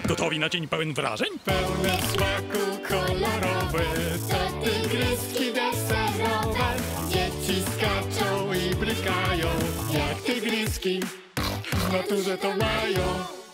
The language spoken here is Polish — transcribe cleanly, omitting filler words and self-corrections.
Gotowi na dzień pełen wrażeń? Pełne smaku kolorowe, to tygryski deserowe. Dzieci skaczą i brykają, jak tygryski w naturze to mają.